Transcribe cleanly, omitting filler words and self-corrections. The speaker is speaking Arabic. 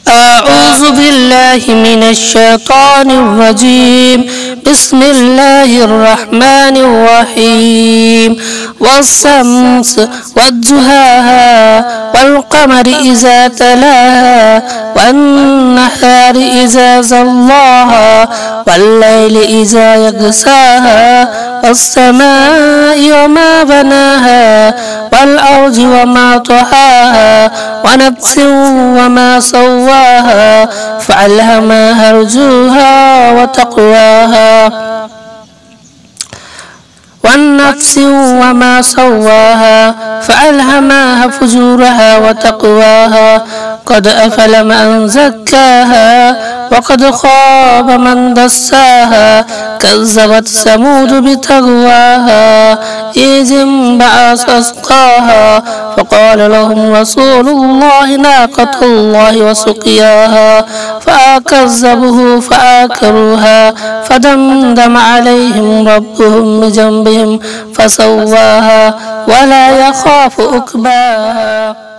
أعوذ بالله من الشيطان الرجيم. بسم الله الرحمن الرحيم. والشمس وضحاها والقمر إذا تلاها والنهار إذا جلاها والليل إذا يغشاها والسماء وما بناها والأرض وما طحاها ونفس وما سواها فألهمها فجورها وتقواها والنفس وما سواها فألهمها فجورها وتقواها قد أفلح من زكاها وقد خاب من دساها كذبت ثمود بتقواها إذ انبعث أشقاها فقال لهم رسول الله ناقة الله وسقياها فكذبوه فعقروها فدمدم عليهم ربهم بذنبهم فسواها ولا يخاف عقباها.